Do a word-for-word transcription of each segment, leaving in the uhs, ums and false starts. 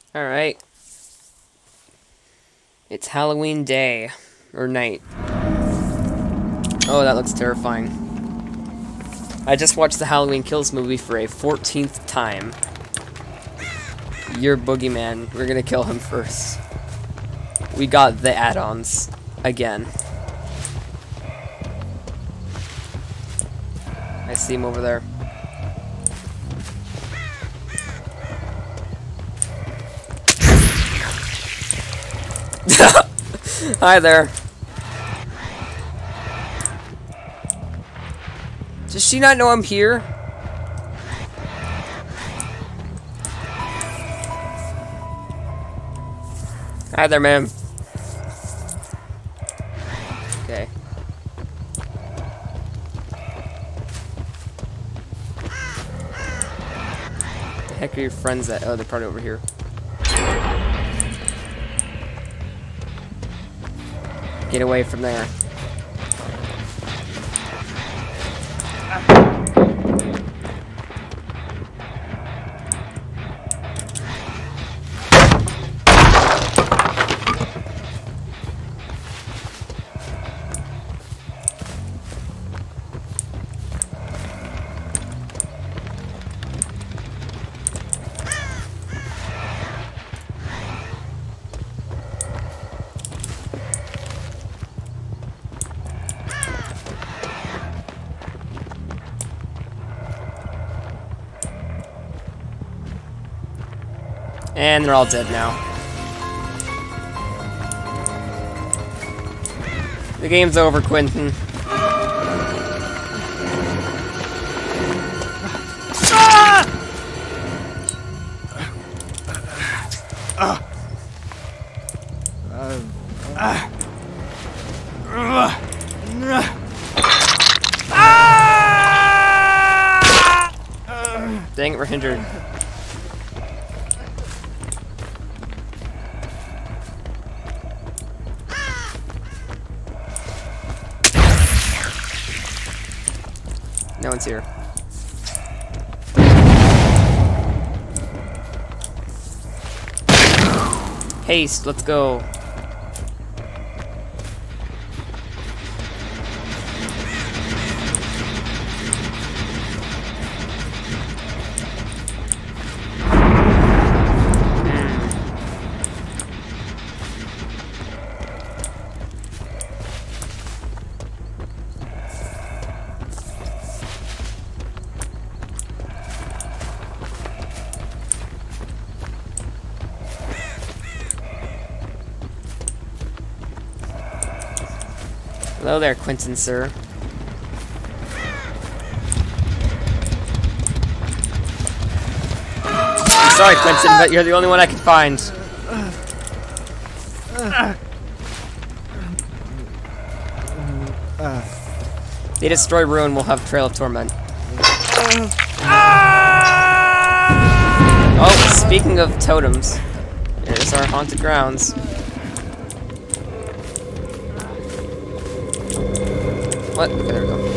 Alright. It's Halloween day. Or night. Oh, that looks terrifying. I just watched the Halloween Kills movie for a fourteenth time. You're Boogeyman. We're gonna kill him first. We got the add-ons. Again. I see him over there. Hi there. Does she not know I'm here? Hi there, ma'am. Okay. The heck are your friends at? Oh, they're probably over here. Get away from there. And they're all dead now. The game's over, Quentin. Ah! Dang it, we're hindered. No one's here. Haste, let's go. Hello there, Quentin, sir. I'm sorry, Quentin, but you're the only one I can find. They destroy Ruin, we'll have Trail of Torment. Oh, speaking of totems, there's our haunted grounds. What? Okay, there we go.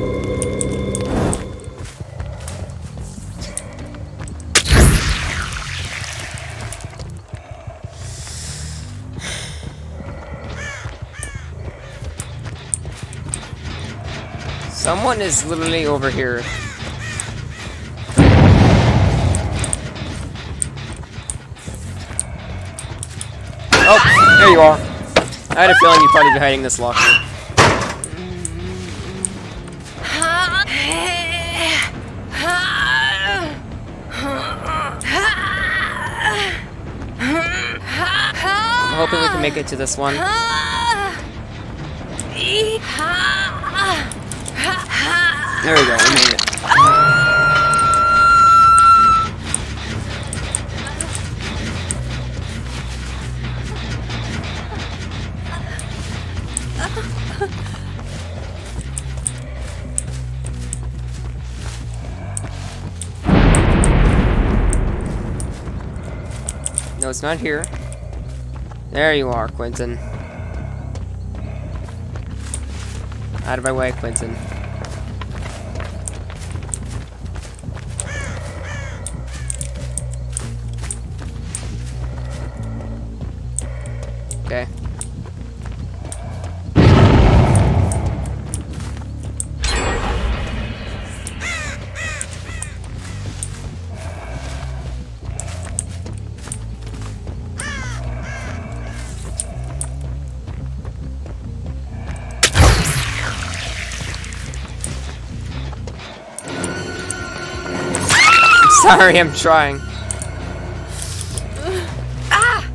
Someone is literally over here. Oh, there you are. I had a feeling you'd probably be hiding this locker. I'm hoping we can make it to this one. There we go, we made it. No, it's not here. There you are, Quentin. Out of my way, Quentin. Okay. Sorry, I'm trying. Ah!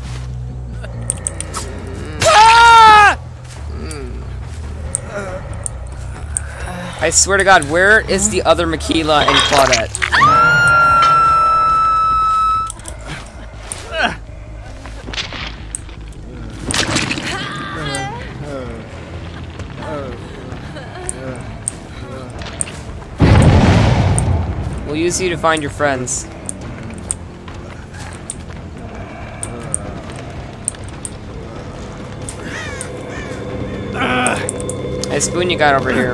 Ah! I swear to God, where is the other Mikaela and Claudette? We'll use you to find your friends. Hey, spoon you got over here.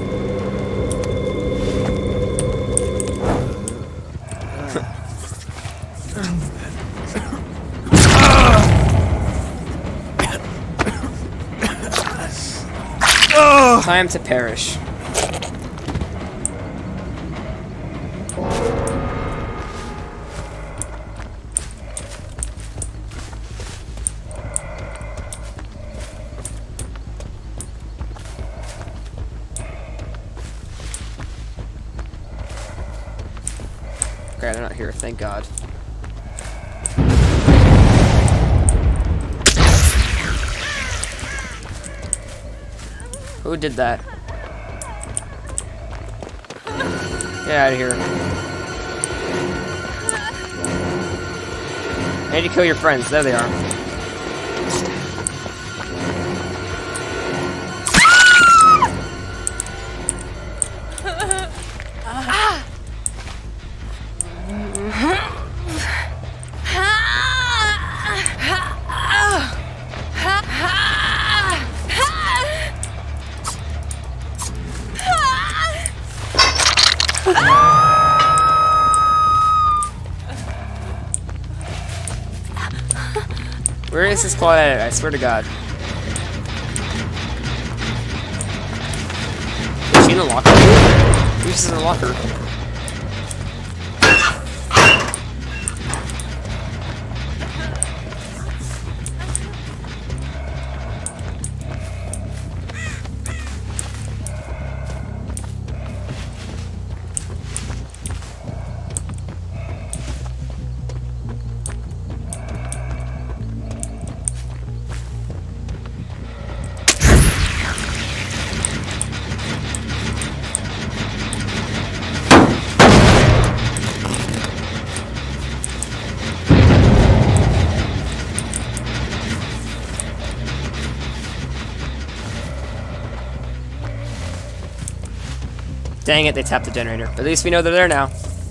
Time to perish. Okay, they're not here, thank God. Who did that? Get out of here. I need to kill your friends. There they are. Where is this Claudette? I swear to God. Is she in the locker? Who's in the locker? Dang it, they tapped the generator. At least we know they're there now.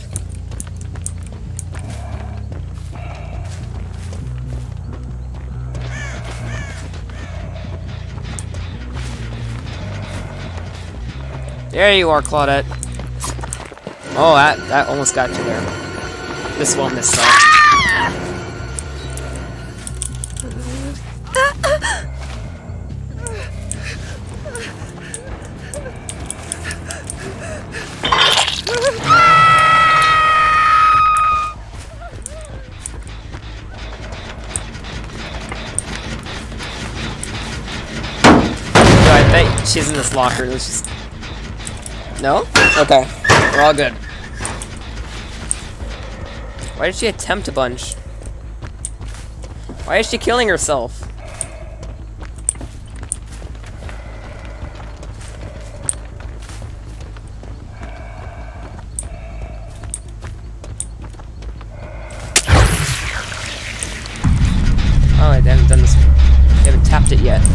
There you are, Claudette. Oh, that, that almost got you there. This won't miss that. I bet she's in this locker. Let's just... No? Okay. We're all good. Why did she attempt a bunch? Why is she killing herself? Oh, I haven't done this. They haven't tapped it yet.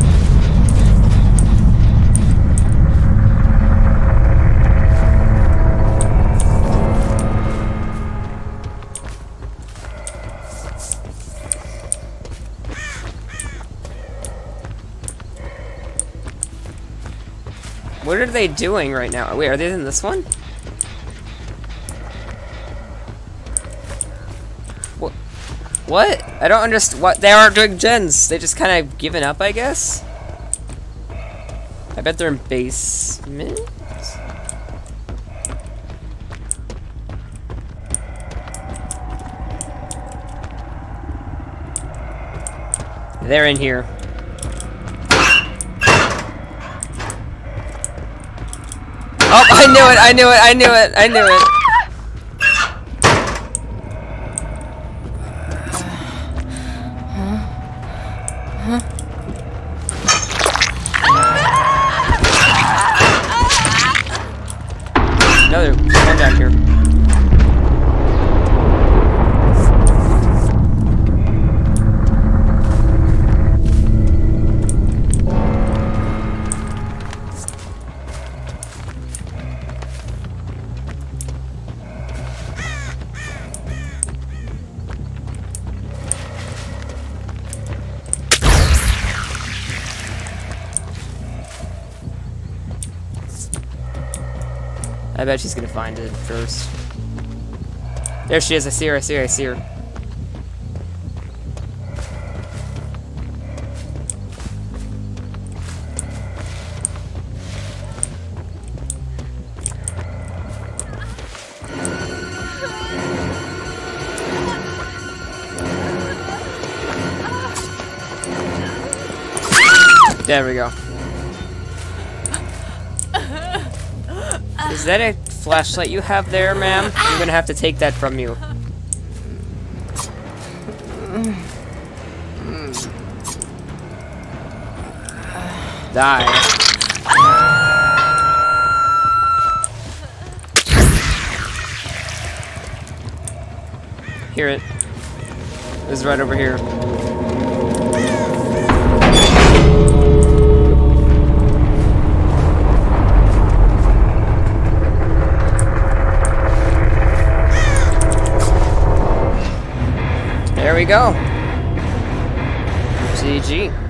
What are they doing right now? Wait, are they in this one? What? What? I don't understand. What? They aren't doing gens. They just kind of given up, I guess. I bet they're in basement. They're in here. Oh, I knew it! I knew it! I knew it! I knew it! Another one down here. I bet she's gonna find it first. There she is, I see her, I see her, I see her. There we go. Is that a flashlight you have there, ma'am? I'm gonna have to take that from you. Die. Hear it. It's right over here. There we go. G G.